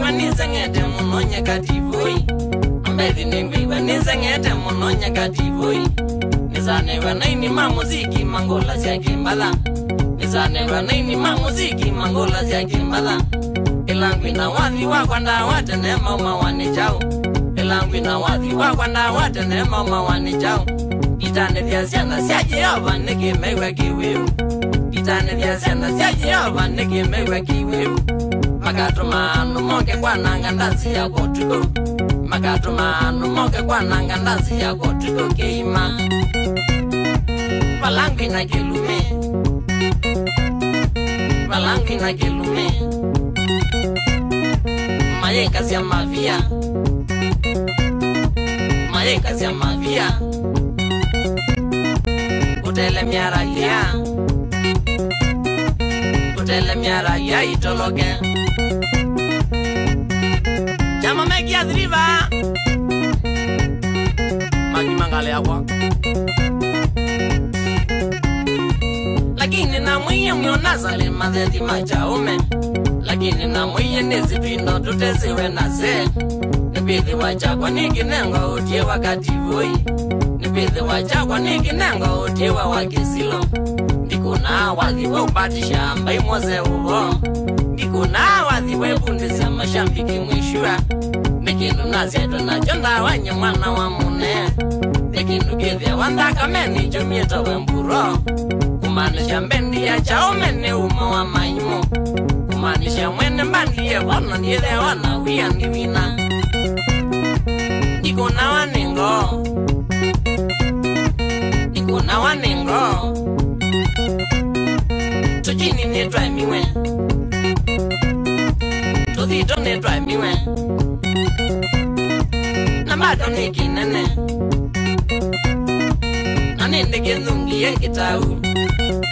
wanizengete munonya kativoi Ambedi ningwi wanizengete munonya kativoi Nizane wanaini mamuziki mangola zya kimbala Nizane wanaini mamuziki mangola zya kimbala Ilangwi na wathi wakwanda watene mauma wanijao Ilangwi na wathi wakwanda watene mauma wanijao Itane vya siana sya Jehova nikimewe kiwiu Itane vya siana sya Jehova nikimewe kiwiu Makatumanu moke kwa nanga ndasi ya kotuko Makatumanu moke kwa nanga ndasi ya kotuko keima Palangwi na kilume Palangwi na kilume Mayenka siya mafia Mayenka siya mafia Utele miara ya Utele miara ya itologe Chama meki ya driva Magi mangale agua Lakini na mwiye mionazale madheti machaume Lakini na mwiye nizipino tutesiwe na se Nipithi wachakwa nikinengo utie wakati vui Nipithi wachakwa nikinengo utie wa wakisilo Ndikuna wathiwe upatisha mbai moze uho Ndikuna wathiwe bundisya mashambiki mwishua Nikinu nazieto na jonda wanye mwana wa mune Nikinu kithia wandaka meni jumieto wemburo Kumanisha mbendi ya chaume ni uma wa maimo Kumanisha mwene mbandi ye wana nile wana wia ndiwina Nikuna waningo Nikuna waningo Tujini netwa miwe Tudhito netwa miwe Nambado nikinene Nanende kendungi ye kitau